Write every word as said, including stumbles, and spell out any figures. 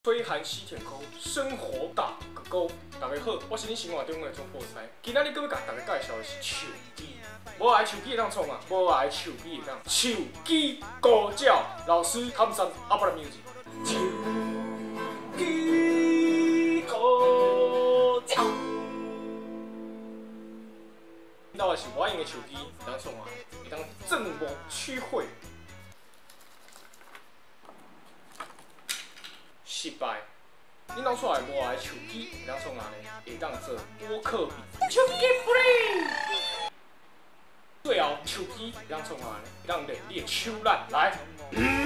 吹寒西天空，生活打个勾。大家好，我是你生活中的总破财。今仔日搁要甲大家介绍的是手机。无爱手机会当创啊，无爱手机会当。手机高教老师他们三阿巴拉 music。手机高教。到的是我用的手机会当创啊，会当正模趋会。 失败，你弄出来无爱手机，会当创哪呢？会当做播客比。手机 free。最后手机会当创哪呢？会当练你的手力来。